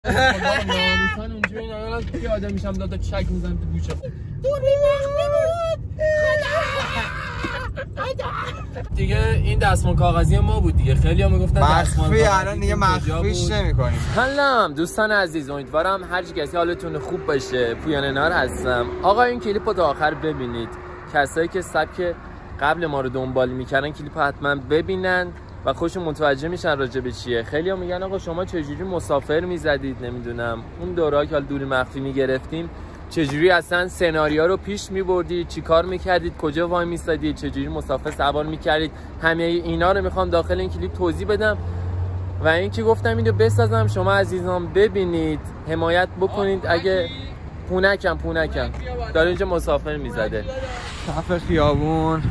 ناموسن اونجوری نمیدونم پیاده میشم دادا چک میزنم تو گوشه دوربین مخفی بود دیگه. این دستمال کاغذی ما بود دیگه. خیلی ها میگفتن مخفی، الان دیگه مخفیش نمی‌کنیم. سلام دوستان عزیز، امیدوارم هر کسی حالتون خوب باشه. پویان نار هستم. آقا این کلیپ رو تا آخر ببینید. کسایی که سبک قبل ما رو دنبال میکردن کلیپ رو حتما ببینن و خودشون متوجه میشن راجع به چیه. خیلی‌ها میگن آقا شما چجوری مسافر میزدید، نمیدونم اون دوره‌ای که دور مخفی میگرفتیم چجوری اصلا سناریو رو پیش میبردید، چیکار میکردید، کجا وای میستادید، چجوری مسافر سوار میکردید، همه اینا رو میخوام داخل این کلیپ توضیح بدم و اینکه گفتم اینو بسازم شما عزیزان ببینید، حمایت بکنید. اگه پونکم داره اینجا مسافر میزده کف خیابون.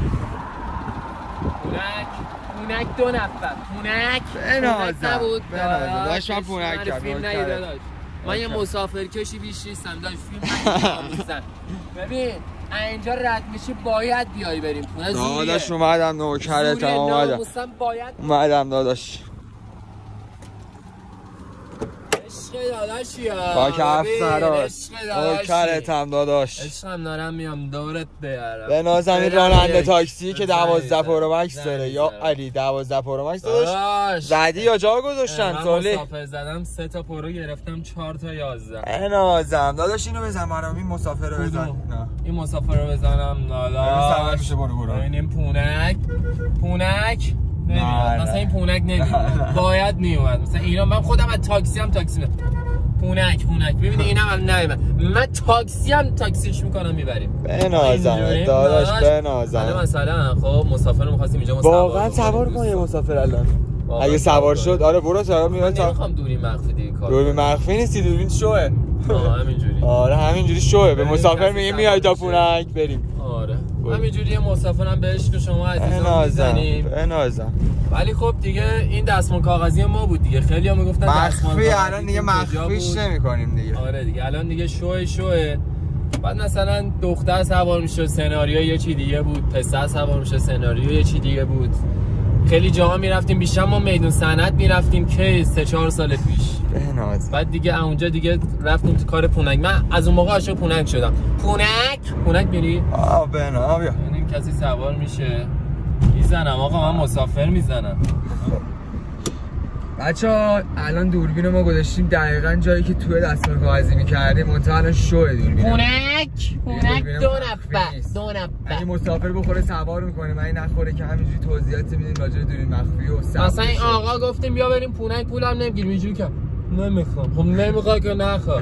پونک دو نفر پونک نبود. داشت من پونک کردم. من یه مسافر کشی بیش نیستم، داشت فیلم میزن. ببین اینجا رد میشی باید بیای بریم پونه. داداش اومدم نوکرتم، اومدم داداش. داداشی با کف سراش نوکرتم داداش. عشقم دارم میام دورت بیارم. به نازنین راننده تاکسی که 12 پرو مکس داره یا علی 12 پرو مکس داداش زدی یا جا گذاشتن سالی؟ مسافر زدم 3 تا پرو گرفتم 4 تا 11. نازم داداش اینو بزن منم این مسافر رو بزن. نه این مسافر رو بزنم داداش. میشه برو. ببینیم پونک نمیاد. مثلا این پونک نمیاد. باید میومد. مثلا اینا من خودم از تاکسی پونک ببینید اینم نمیاد. من تاکسیش میکنم میبریم. بنازم داداش بنازم. مثلا خب مسافر رو می‌خواستیم اینجا واقعا سوار کن یه مسافر الان. اگه سوار شد آره برو سوار میاد تا. نمیخوام دوری مخفی دیگه کار. دوری مخفی نیستی، دوربین شوه. همینجوری. آره همینجوری شوه. به مسافر میگه میای تا پونک بریم. آره همینجوری مسافرم به عشق شما عزیزان میزنیم. بنازم. ولی خب دیگه این دستمال کاغذی ما بود دیگه. خیلی‌ها میگفتن مخفی، الان دیگه مخفیش نمی‌کنیم دیگه. آره دیگه الان دیگه شوه. بعد مثلا دختر سوار میشه سناریو یه چی دیگه بود، پسر سوار میشه سناریو یه چی دیگه بود. خیلی جاها میرفتیم، بیشتر ما میدون صنعت میرفتیم که 3-4 سال پیش. بناز. بعد دیگه اونجا دیگه رفتیم تو کار پونک. من از اون موقع عاشق پونک شدم. پونک میری؟ بنا بیا. ببینیم کسی سوار میشه. میزنم آقا، من مسافر میزنم. بچه‌ها الان دوربین ما گذاشتیم دقیقاً جایی که توی دستمال کاغذی می‌کردیم. منتها الان شوه دوربین. پونک دو نفر. اگه مسافر بخوره سوار می‌کنه، من نخوره که همینجوری توضیحات میدیم راجع به دوربین مخفی و مثلا این آقا گفتیم بیا بریم پونک، پولم نمیگیریم اینجوری که نمیخوام. خب نمیخواد که نخواه.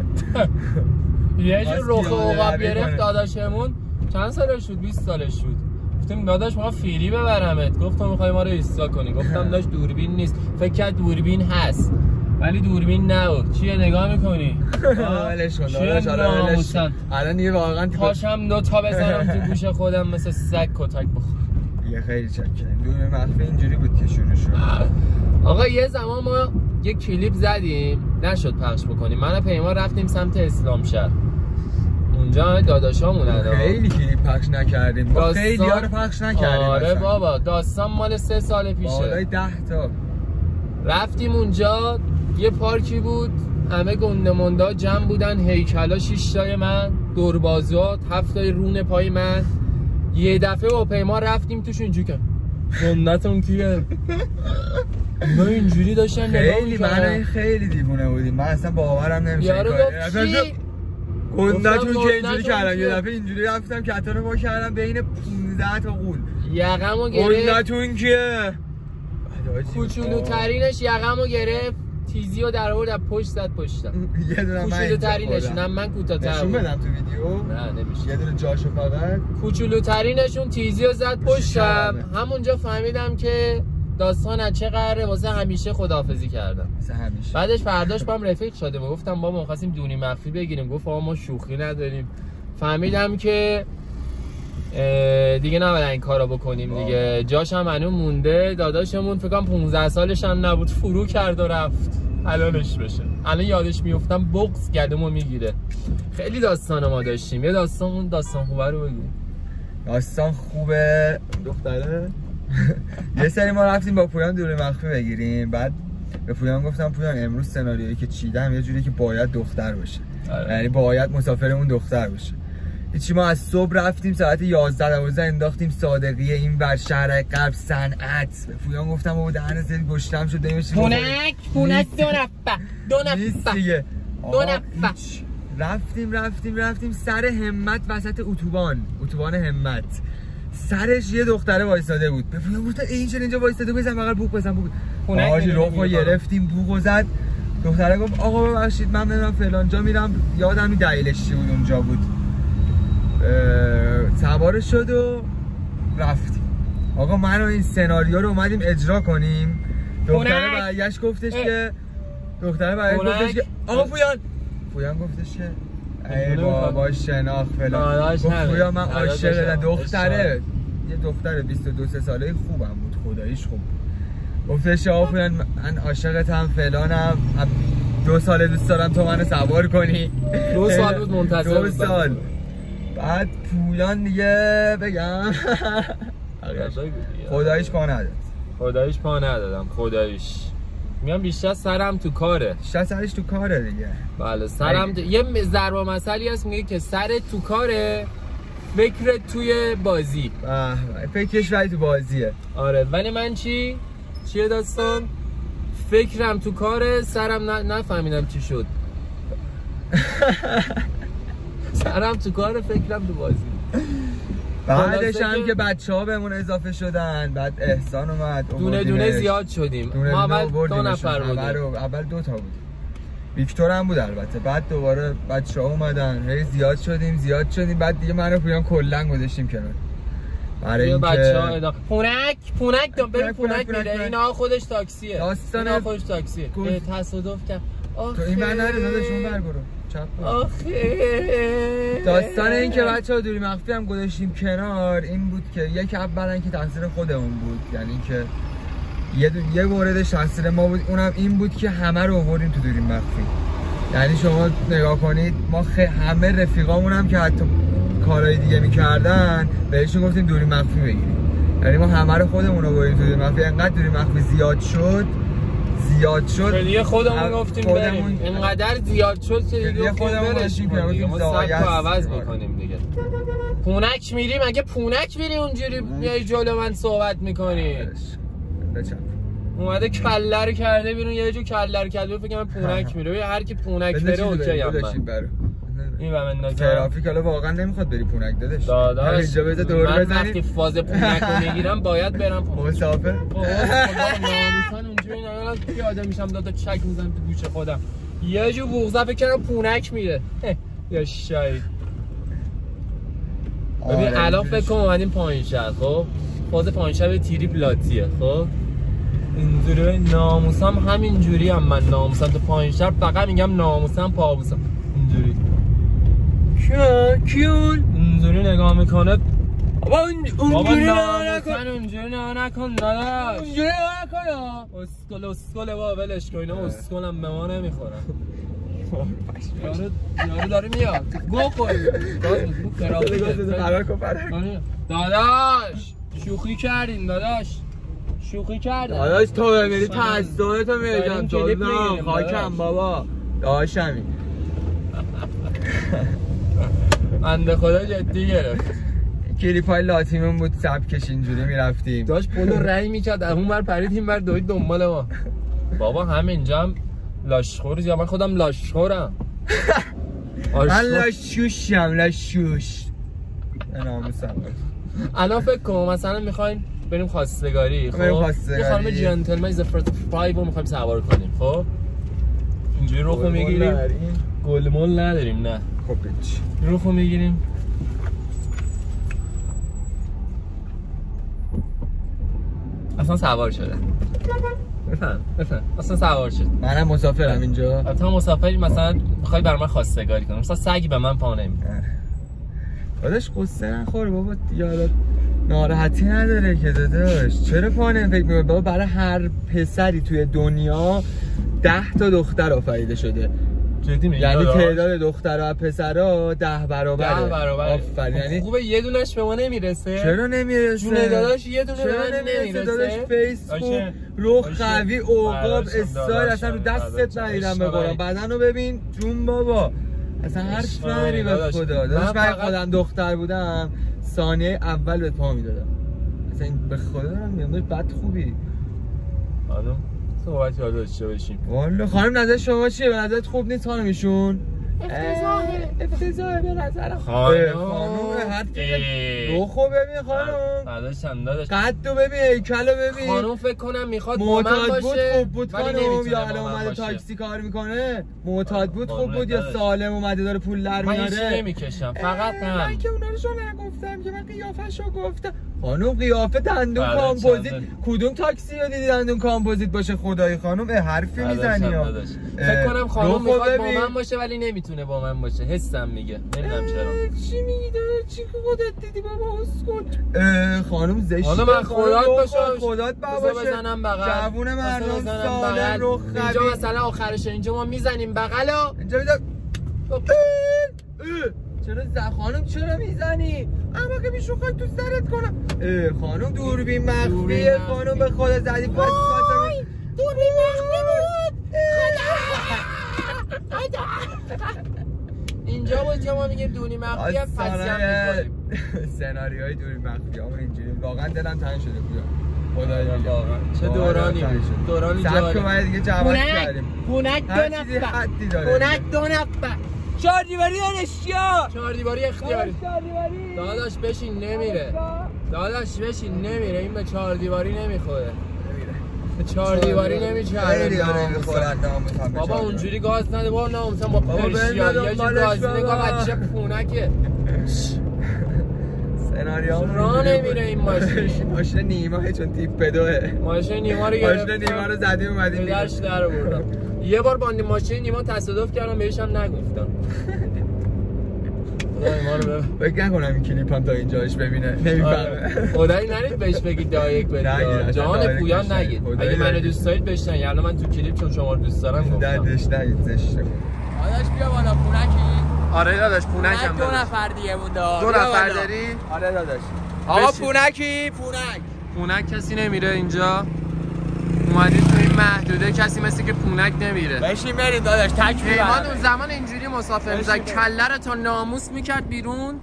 یه جور رخ عقاب گرفت داداشمون. چند سالش شد؟ 20 سالش شد. گفتم داداش ما فیری ببرمت. گفتم میخوای ما رو ایستا کنی. گفتم داش دوربین نیست. فکر کرد دوربین هست ولی دوربین نبود. چیه نگاه میکنی؟ ولش کن داداش. الان دیگه واقعا پاشم 2 تا بزنم تو گوش خودم مثل سگ کتک بخور. یه خیلی چکریم. دوربین مخفی اینجوری بود که شروع شد. آقا یه زمان ما یه کلیپ زدیم نشد پخش بکنیم. من و پیمان رفتیم سمت اسلامشهر. اونجا داداشامون خیلی کلیپ پخش نکردیم. خیلی ها رو پخش نکردیم. آره بابا داستان مال 3 سال پیشه. بالای 10 تا. رفتیم اونجا یه پارکی بود، همه گنده موندا جمع بودن، هیکلا 6 تای من، دوربازات 7 تای رون پای من. یه دفعه با پیمان رفتیم توش اینجوری که گندتون کیه؟ ما اینجوری داشتن نگاه می‌کردن. خیلی دیوونه بودیم. من اصلا باورم نمیشه. یارو گفت چی؟ گندتون که اینجوری کردم. یه دفعه اینجوری رفتم کتان رو کردم بین 15 تا غول. یقمو گرفت. گندتون کیه؟ کوچولوترینش یقمو گرفت، تیزیو در آورد از پشت زد پشتم. یه دونه کوچولوترینشون هم من کوتاه‌تر نشون بدم تو ویدیو؟ نه نمیشه. یه دونه جاشو فقط. کوچولوترینشون تیزیو زد پشتم. همونجا فهمیدم که داستان از چه قراره. واسه همیشه خداحافظی کردم. واسه همیشه. بعدش فرداش با هم رفیق شدیم و گفتم بابا ما خواستیم دونی مخفی بگیریم. گفت آقا ما شوخی نداریم. فهمیدم که دیگه نباید این کارو بکنیم دیگه. جاش هم هنوز مونده. داداشمون فکر کنم 15 سالش هم نبود، فرو کرد و رفت. الانش بشه. الان یادش میافتم بغض گلومو میگیره. خیلی داستان ما داشتیم. یه داستان خوبه رو بگیم. داستان خوبه دختره. یه سری ما رفتیم با پویان دوربین مخفی بگیریم. بعد به پویان گفتم پویان امروز سناریویی که چیدم یه جوری که باید دختر باشه، یعنی باید مسافرمون دختر باشه. هیچی ما از صبح رفتیم ساعت 11 انداختیم صادقیه این بر شهر غرب صنعت. به پویان گفتم بابا دهن زدی گشتم شد دیمش پونک دو نفر رفتیم سر همت وسط اتوبان همت سرش یه دختره وایساده بود. به پویان گفتم این چرا اینجا وایساده، بزن بغل بوق بزن بوق. آجی روخو گرفتیم بوقو زد. دختره گفت آقا ببخشید من برم فلان جا میرم، یادم دلیلش چی بود اونجا بود. سوارش شد و رفتیم. آقا من و این سناریو رو اومدیم اجرا کنیم. دختره برگشت گفتش که آقا پویان گفتش که ای بابا شناخت فلان. گفت پویان من عاشقم. دختره یه دختر 22 ساله خوبم بود، خداییش خوب بود. گفتش آقا پویان من عاشقتم فلانم، 2 سال دوست دارم تو منو سوار کنی. 2 سال بود منتظر 2 سال. بعد پویان دیگه بگم خداییش پا ندادم. خداییش میگم بیشتر سرم تو کاره. سرش تو کاره دیگه. بله سرم یه ضرب المثلی هست میگه که سر تو کاره فکر توی بازی. فکرش ولی تو بازیه. آره ولی من چیه داستان؟ فکرم تو کاره سرم نفهمیدم چی شد. سرم تو کار فکرم تو بازی. بعدش هم که بچه‌ها بهمون اضافه شدن، بعد احسان اومد، دونه زیاد شدیم. ما اول 2 نفر بودیم. اول 2 تا بود. ویکتور هم بود البته. بعد دوباره بچه‌ها اومدن، هی زیاد شدیم. بعد دیگه من و پویان کلن گذاشتیم کنار. برای اینکه بچه‌ها پونک میره. اینا خودش تاکسیه. تصادف کرد. تو این من نره داداش اون بر برو. داستان این که بچه‌ها دوری مخفی هم گذاشتیم کنار این بود که یک اولا که تقصیر خودمون بود، یعنی که یه موردش تقصیر ما بود، اونم این بود که همه رو آوردیم تو دوری مخفی. یعنی شما نگاه کنید ما همه رفیقامون هم که حتی کارهای دیگه میکردن بهشون گفتیم دوری مخفی بگیریم. یعنی ما همه رو خودمون آوردیم تو دوری مخفی. انقدر دوری مخفی زیاد شد دیگه خودمون گفتیم بریم. اینقدر زیاد شد که دیگه خودمون برشیم کنیم. ما سبکو عوض میکنیم دیگه. پونک میریم اگه پونک میری اونجوری میای جلو من صحبت میکنی. اومده کله رو کرده بیرون، یه جو کله رو کرده فکر کنم پونک میره. هر کی پونک بره اوکی ام من. این و من ترافیک حالا واقعا نمیخواد بری پونک داداش. اینجا بذار دور بزنی. من وقتی فاز پونک رو میگیرم باید برم پونک. مسافر. ناموسن اونجوری نمیدونم کی آدم میشم دو تا چک میزنم تو گوش خودم. یه جو بوغزه فکر کنم پونک میره. یا شاید. ببین الان فکر کنم اومدیم پایین‌شهر. خب فاز پایین‌شهر تیری بلاتیه. خب اینجوری ناموسم همینجوری هم من ناموسم تو پایین‌شهر فقط میگم ناموسم پابوسم اینجوری. کیون اونجوری نگاه میکنه. بابا اونجوری نکن داداش. اونجوری نکن. اسکل بابا ولش کن. اینا اسکلم به ما نمیخورن. یارو داره میاد. گو خور. داداش شوخی کردین داداش. داداش تو بمیری تصدیه تو میگم تو نه خاکم بابا. داشمی بنده خدا جدی گرفت. کلیپای لاتیمون بود سبکش اینجوری میرفتیم. داشت پولو رنگ میکرد اون بر پریدیم بر دوید دنبال ما. بابا همینجا هم لاشخوری یا من خودم لاشخورم. من لاشوش ناموسم. الان فکر کنم مثلا میخوایم بریم خواستگاری. خب یه خانم جنتلمن زفرت 5 رو میخوایم سوار کنیم. خب اینجوری روخو میگیریم. گلمول نداریم نه. خب هیچ روخو میگیریم. اصلا سوار شده. بفهم اصلا سوار شد. منم مسافرم اینجا. تو مسافری مثلا میخوای برای من خواستگاری کنی، مثلا سگی به من پا نمیده. داداش قصه نخور بابا، یارو ناراحتی نداره که داداش. چرا پا نمیفکر میکنی بابا؟ برای هر پسری توی دنیا 10 تا دختر آفریده شده. جدی میگی؟ یعنی تعداد دخترها و پسرها 10 برابره. 10 برابره. آفرین. یعنی خوبه یه دونش به ما نمیرسه. چرا نمیرسه؟ جون داداش یه دونه به من نمیرسه. داداش فیس خوب، رخ قوی، عقاب، استایل اصلا رو دستت ندیدم به قرآن. بدنو ببین جون بابا. اصلا هر فری به خدا. داداش من خودم دختر بودم ثانیه اول به پا میدادم. اصلا به خدا دارم میگم بد خوبی. خانم صحبت یاد داشته باشیم. والا خانم نظر شما چیه؟ به نظرت خوب نیست خانم ایشون؟ افتضاحه به نظرم. خانم روخو ببین خانم. داداش قدو ببین، هیکلو ببین. خانم فکر کنم میخواد با من باشه. خوب بود خانم یا الان اومده تاکسی کار میکنه؟ معتاد بود خوب بود یا سالم اومده داره پول در میاره؟ من هیچ نمیکشم فقط من که اونا رو شو نگفتم که من قیافه‌شو گفتم. خانم قیافه دندون کامپوزیت کدوم تاکسی رو دیدی دندون کامپوزیت باشه خدای خانم حرفی میزنی ها. فکر کنم خانم میخواد با من باشه ولی نمیتونه با من باشه. حسم میگه. نمیدونم چرا. چی میگی داداش؟ چی خودت دیدی بابا اسکول؟ خانم زشته. حالا من خودت باشه. خودت باشه. بزنم بغل. جوون مردم سالم رخ قوی. اینجا مثلا آخرش اینجا ما میزنیم بغلا. اینجا چرا خانم چرا میزنی؟ اما که میشو خواهی تو سرت کنم. خانم دوربین مخفیه خانم به خدا زدی پاس دوربین مخفی بود. اینجا بود که ما میگیم دونی مخفی هم پسی هم میخوریم. سناریوهای دونی مخفی همون اینجوری واقعا دلم تنگ شده بودم. خدایی واقعا چه دورانی دورانی جالب. سبک باید دیگه جواب کردیم. پونک دو نفر 4 دیواری دانشیا 4 دیواری اختیاری. داداش بشین نمیره. داداش بشین نمیره. این به 4 دیواری نمیخوره. به 4 دیواری نمیچره. بابا اونجوری گاز نده بابا. نه مثلا با پرشیا یه جو گاز نگاه بچه پونکه. سناریو راه نمیره این ماشین. ماشین نیما چون تیپ بدوه. ماشین نیما رو گرفتم. ماشین نیما رو زدیم اومدیم درش در آوردم. یه بار با ماشین نیما تصادف کردم بهش هم نگفتم. خدای ما رو فکر نکنم این کلیپ هم تا اینجاش ببینه نمیفهمه. خدایی نرید بهش بگید دایرکت بدید. جان پویان نگید. اگه منو دوست دارید بشنن. یعنی من تو کلیپ چون شما رو دوست دارم گفتم. دردش نگید زشته. داداش بیا بالا پونکی. آره داداش پونکم. 2 نفر دیگه مونده. 2 نفر داری؟ آره داداش. آقا پونکی پونک کسی نمیره اینجا. اومدید تو این محدوده کسی مثل که پونک نمیره. بشین بریم داداش تک پیمان اون زمان اینجوری مسافر میزد کله رو تا ناموس میکرد بیرون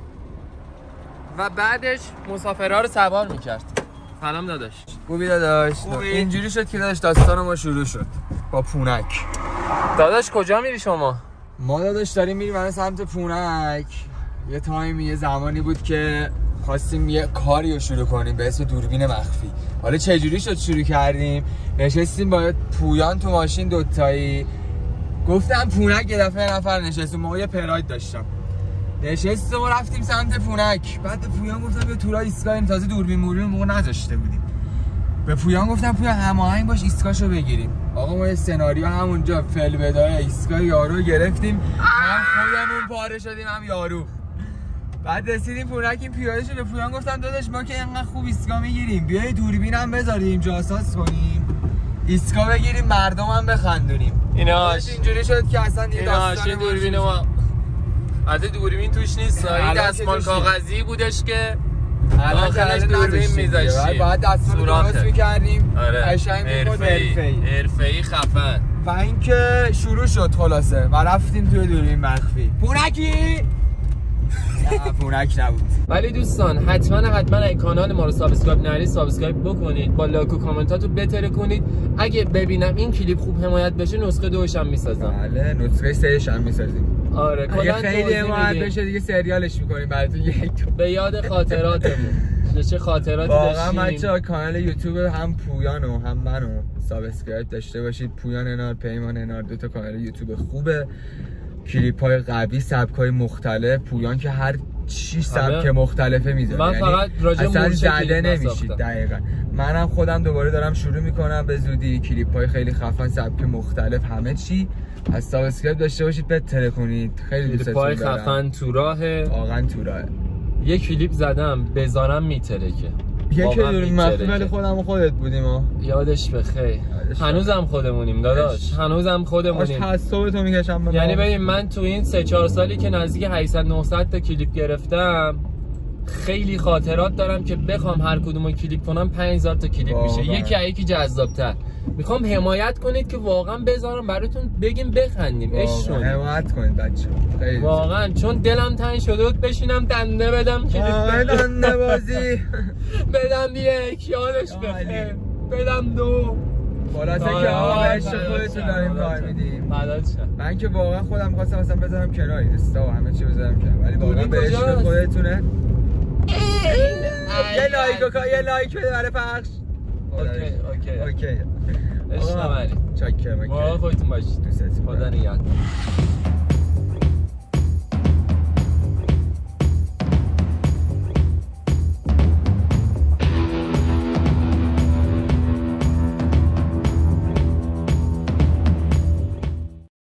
و بعدش مسافرها رو سوار میکرد. سلام داداش. خوبی داداش؟ اینجوری شد که داداش داستان ما شروع شد با پونک. داداش کجا میری شما؟ ما داداش داریم میریم برای سمت پونک. یه تایمی یه زمانی بود که خواستیم یه کاری رو شروع کنیم به اسم دوربین مخفی. حالا چجوری شد شروع کردیم؟ نشستیم با پویان تو ماشین دوتایی. گفتم پونک یه دفعه نفر نشستیم. ما یه پراید داشتم. نشستیم و رفتیم سمت پونک. بعد پویان گفتم به تورا ایستگاه تازه دوربین موربین موقع نذاشته بودیم. به پویان گفتم پویان هماهنگ باش ایستگاهشو بگیریم. آقا ما یه سناریو همونجا فل بدای ایستگاه یارو گرفتیم. هم خودمون پاره شدیم هم یارو. بعد رسیدیم پونک این پیاده شد. به پویان گفتم داداش ما که اینقدر خوب ایستگاه میگیریم بیای دوربین هم بذاریم جاساس کنیم ایستگاه بگیریم مردم هم بخندونیم. ایناش اینجوری شد که اصلا یه داستان دوربین ما از دوربین توش نیست. این دستمال کاغذی بودش که آخرش دوربین میذاشتیم. بعد دستمال درست میکردیم. قشنگ میشد حرفه‌ای خفن. و اینکه شروع شد خلاصه و رفتیم توی دوربین مخفی. پونکی پونک نبود. ولی دوستان حتما اگه کانال ما رو سابسکرایب نکردید سابسکرایب بکنید. با لایک و کامنتاتو بهتر کنید. اگه ببینم این کلیپ خوب حمایت بشه نسخه 2 هم میسازم. بله نسخه 3 هم میسازیم. آره اگه خیلی حمایت بشه دیگه سریالش میکنیم براتون. به یاد خاطراتمون. چه خاطراتی داشتیم. واقعا بچه‌ها کانال یوتیوب هم پویان و هم منو سابسکرایب داشته باشید. پویان انار، پیمان انار 2 تا کانال یوتیوب خوبه. کلیپ های قوی، سبک های مختلف. پویان که هر چی سبک مختلفه میذاره. من فقط راجع به اصلا زده نمیشید. دقیقاً منم خودم دوباره دارم شروع میکنم به زودی. کلیپ های خیلی خفن، سبک مختلف، همه چی. از سابسکرایب داشته باشید بهتره کنید. خیلی دوستتون دارم. کلیپ های خفن تو راهه. واقعا تو راهه. یه کلیپ زدم بذارم میترکه. یکی دوربین مخفی ولی خودم و خودت بودیم ها. یادش بخیر. هنوزم خودمونیم داداش، هنوزم خودمونیم. تعصب تو میکشم. یعنی ببین من تو این 3-4 سالی که نزدیک 800 900 تا کلیپ گرفتم خیلی خاطرات دارم که بخوام هر کدومو کلیپ کنم 5000 تا کلیپ میشه، یکی جذاب‌تر. میخوام حمایت کنید که واقعا بذارم براتون بگیم بخندیم، عشق حمایت کنید بچه‌ها واقعا، چون دلم تنگ شده بود بشینم دنده بدم کلیپ دنده بازی بدم یک یادش بخیر، بدم دو خلاصه که آقا عشق خودتون داریم کار میدیم. من که واقعا خودم خواستم اصلا بذارم کنار اینستا و همه چی بذارم کنار، ولی واقعا به عشق خودتونه. یه لایک بده برای پخش. اوکی عشق منی. چاکرم. خودتون باشید. دوستت. خدا نگهدار.